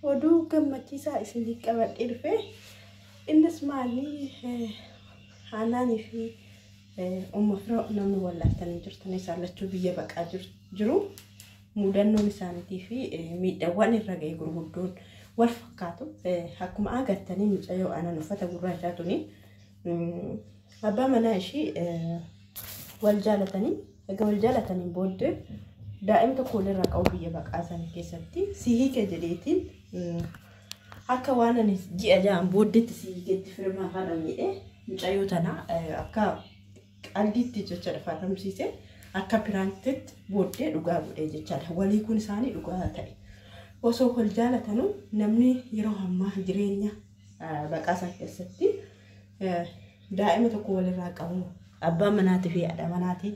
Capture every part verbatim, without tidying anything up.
oduu gammachiisaa isinii qabadhee dhufe innis maali haanaanii fi umma firoo namni wallattanii jirtan isaallachuu biyya baqaa jiru mudannoon isaaniitii fi miidhawwan irra ga'e gurguddoon wal fakkaatu akkuma agartanii mucayyoo aanan uffata gurraachaa tuni abbaa manaa ishii wal jaalatanii egaa wal jaalatanii booddee daa'im tokko walirraa qabu biyya baqaa sana keessatti sihiike jedheetiin akka waan ani ji'a ja'an booddeetti sihiikeetti firmaa faadhamee mucayyoo tana akka qaldiitti jecha faadhamsiise akka piraantitti booddee dhugaa godhee jechaadha walii kun isaanii dhugaa ta'e osoo wal jaalatanu namni yeroo ammaa jireenya baqaa sana keessatti daa'ima tokko walirraa qabu abbaa manaatii fi haadha manaatii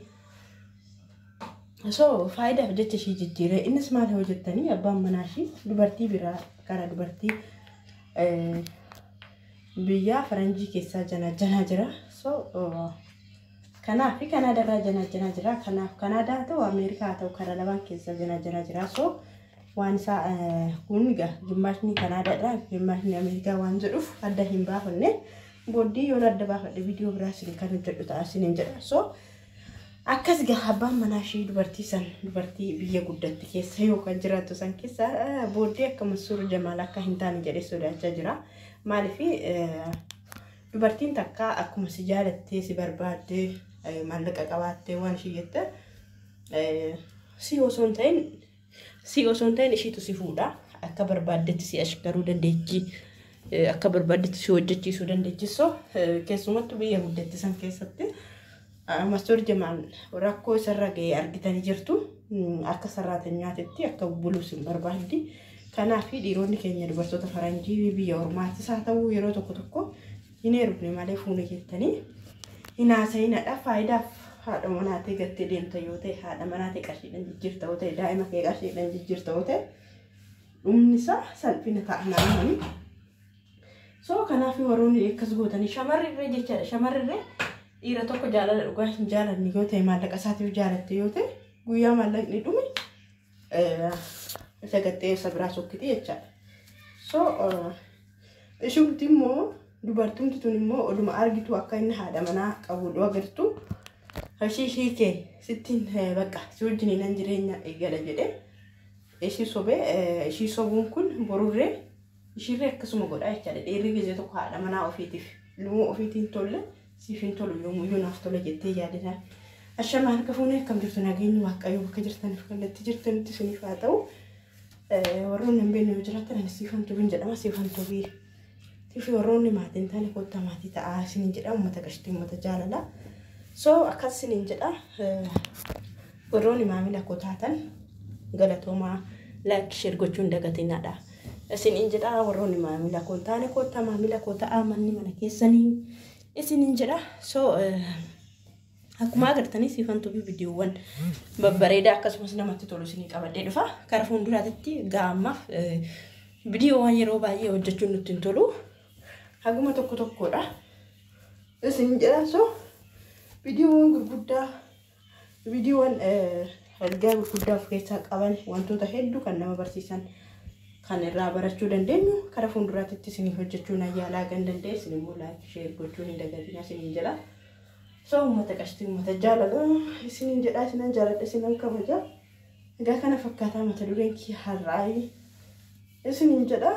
so faayidaaf jecha ishii jijjiire innis maal hojjettanii abbaan manaa ishii dubartii biraa gara dubartii biyya faranjii keessaa jana jana jira so kanaaf fi Kanaadaarraa jana jana jira kanaaf Kanaadaa ta'u Ameerikaa ta'u karaa lamaan keessa jana jana jira so waan isaa kun gaa jimmaashni Kanaadaadhaa jimmaashni Ameerikaa waan jedhuuf adda hin baafanne booddee yoo adda baafadhe viidiyoo biraa isin kan hojjedhu ta'a isin jedha so akkas gaa abbaan manaa ishii dubartii san dubartii biyya guddatti keessa yookaan jiraattu san keessa booddee akka Mansuur Jamaal akka hin taane jedhee sodaachaa jira maaliif dubartiin takka akkuma si jaalattee si barbaaddee maallaqa qabaattee waan ishii jette si osoo hin ta'in si osoo hin ta'in ishiitu si fuudha akka barbaaddetti si ashkaruu dandeechi akka barbaaddetti si hojjechiisuu dandeechi so keessumattuu biyya guddatti san keessatti Mansuur Jamaal rakkoo isarra ga'ee argitanii jirtu akka sarraatanyaatetti akka buluus hin barbaaddi kanaaf dhiironni keenya dubartoota faranjii biyya ormaattis haa ta'u yeroo tokko tokko hin heerumne malee fuune jettanii hin haasa'inadha faayidaaf haadha manaatee gattee deemta yoo ta'e haadha manaatee qarshiidhaan jijjiirta yoo ta'e daa'ima kee qarshiidhaan jijjiirta yoo ta'e dhumni isaa salphina ta'a naannoo so kanaaf warroonni akkas gootanii shamarrirree jechaadha shamarrirree dhiira tokko jaalala dhugaa hin jaalanne yoo ta'e maallaqa isaatiif jaalatte yoo ta'e guyyaa maallaqni dhume isa gattee isa biraa sokkiti jechaadha so ishumti immoo dubartumti tun immoo oduma argitu akka inni haadha manaa qabu agartu ishii hiikee sittiin bakka si wajjin nan jireenya eegala jedhe ishii sobee ishii sobuun kun borurree ishiirree akkasuma godha jechaadha dheerri gizee tokko haadha manaa ofiitiif lumoo ofiitiin tolle siifin tolu yoomuu yoo naaf tola jettee yaadina ashamaa harka fuunee akkam jirtu nageenyi waaqayyoo bakka jirtaniif kallattii jirtanitti isiniif haa ta'u warroonni hin beekne yoo jiraatan ani siifantuu hin jedhama siifantuu biira tifi warroonni maatiin taane kottaa maatii ta'aa isiniin jedha uummata qashtii uummata jaalala so akkas isiniin jedha warroonni maamila koo taatan galatoomaa laayik sheer gochuun dagatinaadha isiniin jedha warroonni maamila koo taane kottaa maamila koo ta'aa manni mana keessanii isiniin jedha so akkuma agartanii siifantuu fi viidiyoowwan babbareedaa akkasumas namatti tolu isinii qabadhee dhufa karaa fuulduraatti gaammaaf viidiyoowwan yeroo baay'ee hojjechuun nutti hin tolu haguma tokko tokkodha isin jedha so viidiyoowwan gurguddaa viidiyoowwan ergaa gurguddaa of keessaa qaban wantoota hedduu kan nama barsiisan kan irraa barachuu dandeenyu karaa fuulduraatti isin hojjechuun ayyaalaa gan dandeessu isin immoo laayik sheer gochuun hin dagatina isin jedha so uummata qashtii uummata jaalala isin jedha isin jaaladha isin kabaja egaa kana fakkaataa mata dureen kiyya har'aa isin jedha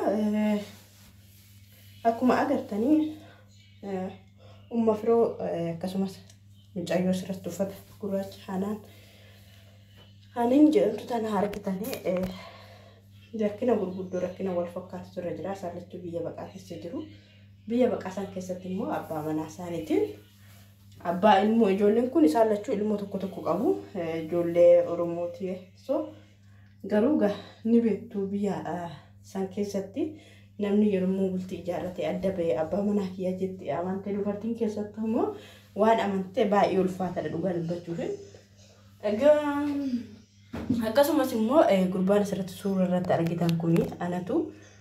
akkuma agartanii umma firoo akkasumas mucayyoo sirratti uffata gurraacha haanaan haaniin jedhamtu tana argitanii rakkina gurguddoo rakkina wal fakkaatu irra jira isaallachuu biyya baqaa keessa jiru biyya baqaa san keessatti immoo abbaa manaa isaaniitiin abbaa ilmoo ijoolleen kun isaallachuu ilmoo tokko tokko qabu ijoollee Oromooti so garuu ga ni beektu biyya san keessatti namni yeroo bultii ijaarrate adda ba'ee abbaa manaa kiyya jetti amantee dubartiin keessatti immoo waan amantee baay'ee ulfaataadha dhugaa dubbachuuf egaa akkasumas immoo gurbaan asirratti suuraa irratti argitan kuni anatu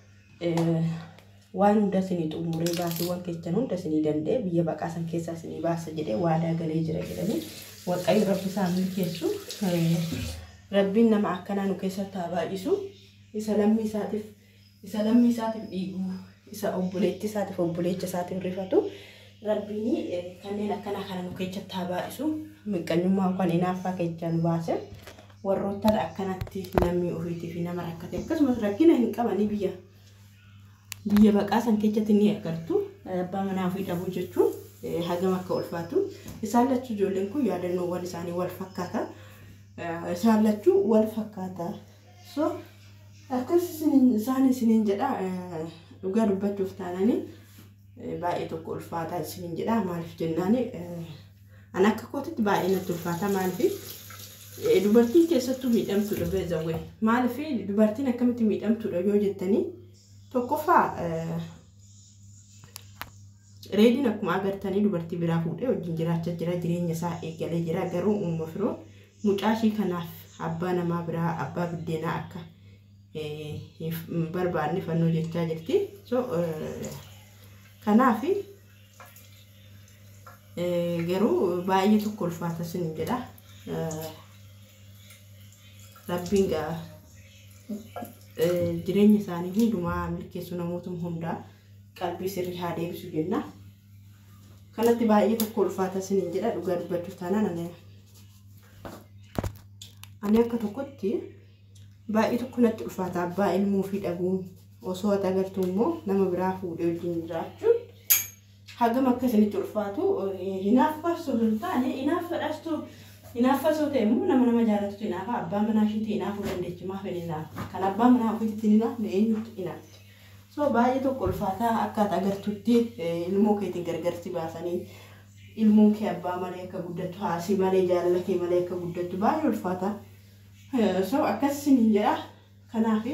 waan hunda isinii xumuree baasii waan keessan hunda isinii danda'e biyya baqaa san keessaa isinii baasa jedhee waadaa galee jira jedhanii waaqayyo rabbi isaan milkeessu rabbiin nama akkanaa nu keessatti haa baay'isu isa lammii isaatiif isa lammii isaatiif dhiigu isa obboleetti isaatiif obboleecha isaatiif rifatu rabbiin kanneen akkana kana nu keessatti haa baay'isu miqqanyummaa kan inaaffaa keessaan baase warroota akkanatti namni ofiitii fi nama rakkate akkasumas rakkina hin qabanii biyya biyya baqaasan keessatti ni agartu abbaa manaa ofii dhabuu jechuun hagam akka ulfaatu isaan lachuu ijoolleen kun yaadannoowwan isaanii wal fakkaata isaan lachuu wal fakkaata so akkasii isaan isiniin jedha dhugaa dubbachuuf taananii baay'ee tokko ulfaataa isiniin jedha maaliif jennaani an akka kootitti baay'ee natti ulfaata maaliif dubartiin keessattuu miidhamtuudha beezawee maaliif dubartiin akkamitti miidhamtuudha yoo jettanii tokkoffaa reediin akkuma agartanii dubartii biraa fuudhee wajjin jiraachaa jira jireenya isaa eegalee jira garuu uumma firoo mucaashii kanaaf abbaa namaa biraa abbaa biddeenaa akka barbaadne fannoo jechaa jirti so kanaaf garuu baay'ee tokko ulfaata isiniin jedha rabbiin gaa jireenya isaanii hundumaa milkeessu namootuma hundaa qalbii sirrii haa deebisu jenna kanatti baay'ee tokko ulfaata isiniin jedha dhugaa dubbachuuf taanaan ani ani akka tokkotti baay'ee tokko natti ulfaata abbaa ilmoo fi dhabuun osoo ati agartuu immoo nama biraa fuudhee wajjin jiraachuun hagam akkasinitti ulfaatu hinaaffasu hin taane hinaaffadhastu hinaaffasoo ta'e immoo nama nama jaalatutu hinaafa abbaa manaa ishiitti hinaafuu dandeechi maaf hin hinaafa kan abbaa manaa ofiitti hinaafne eenyutti hinaafti so baay'ee tokko ulfaataa akka ati agartutti ilmoo keetiin gargarsi baasanii ilmoon kee abbaa malee akka guddattu haasii malee jaalala kee malee akka guddattu baay'ee ulfaata so akkasiniin jedha kanaaf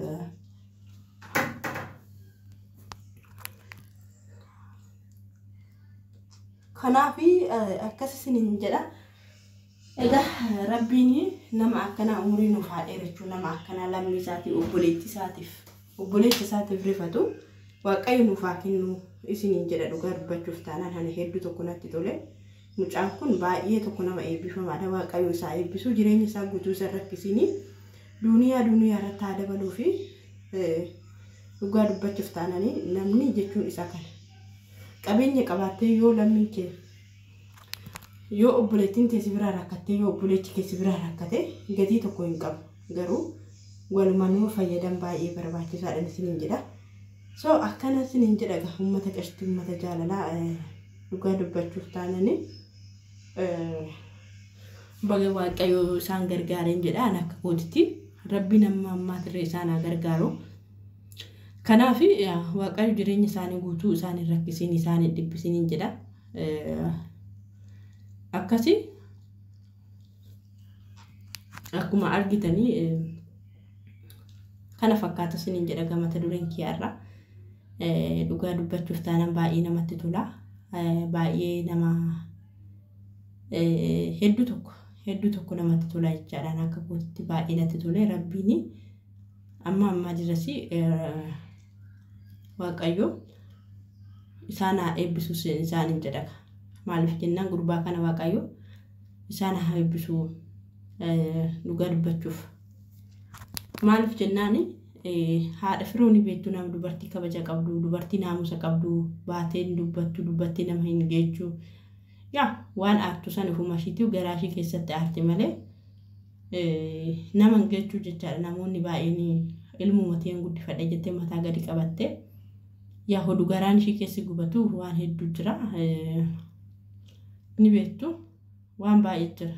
kanaaf akkasiniin jedha egaa rabbiin nama akkana umurii nuuf haa dheerachuu nama akkana lammii isaatii obboleetti isaatiif obboleetti isaatiif rifatu waaqayyo nuuf haa kennu isiniin jedha dhugaa dubbachuuf taanaan ani hedduu tokko natti tole mucaan kun baay'ee tokko nama eebbifamaadha waaqayyo isaa eebbisu jireenya isaa guutuu isa rakkisini duniyaa duniyaa irratti haa dabaluu fi dhugaa dubbachuuf taananii namni jechuun isa kana qabeenya qabaattee yoo lammiin kee yoo obboleettiin teessi biraa rakkattee yoo obboleechi keessi biraa rakkate gatii tokko hin qabu garuu walumaan fayyadan baay'ee barbaachisaadha isiniin jedha so akkana isiniin jedha gaa uummata qashtii uummata jaalalaa dhugaa dubbachuuf taananii baga waaqayyo isaan gargaareen jedha an akka kootitti rabbi nama ammaatirree isaan haa gargaaru kanaaf waaqayyo jireenya isaanii guutuu isaan rakkisiin isaan dhibbisiin jedha akkasi akkuma argitanii kana fakkaata isiniin jedha gamata dureen kiyaarra dhugaa dubbachuuf taanaan baay'ee namatti tola baay'ee nama hedduu tokko hedduu tokko namatti tola jechaadhaan akka kootitti baay'ee natti tole rabbiin amma amma dirasi waaqayyo isaan haa eebbisu isaaniin jedha maaliif jennaan gurbaa kana waaqayyo isaan haa eebbisu dhugaa dubbachuuf maaliif jennaan haadha firooni beektu nama dubartii kabaja qabdu dubartii naamusa qabdu baateen dubbattu dubartii nama hin geechuu yaa waan aartu san ufuma ishiitii garaa ishii keessatti aarti malee nama hin geechuu jechaadha namoonni baay'een ilmuma teen guddifadhe jettee mataa gadi qabatte yaa hodhu garaan ishii keessi gubatu waan hedduu jira ni beektu waan baay'ee jira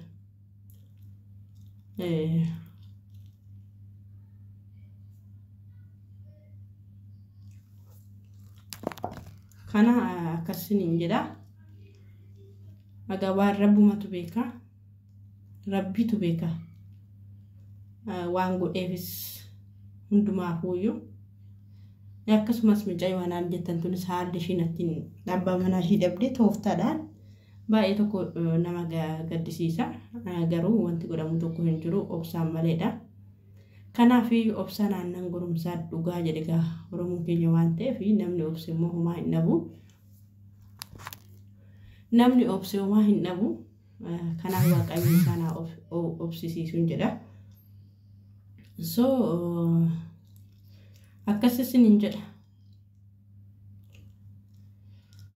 kana akkasiniin jedha aga waan rabbumatu beeka rabbitu beeka waan godheefis hundumaafuuyyuu akkasumas mucaa waan jettan tunis haalli ishiin ittiin abbaa manaa ishii dhabdee tooftaadhaan baay'ee tokko nama gaddisiisa garuu wanti godhamu tokko hin jiru obsaan maleedha kanaaf obsaan aannan gorumsaa dhugaa jedha oromoon keenya waan ta'eef namni obse immoo homaa hin dhabu namni obse homaa hin dhabu kanaaf waaqayyo isaan obsisiisuun jedha so Akkasii sinin jedha.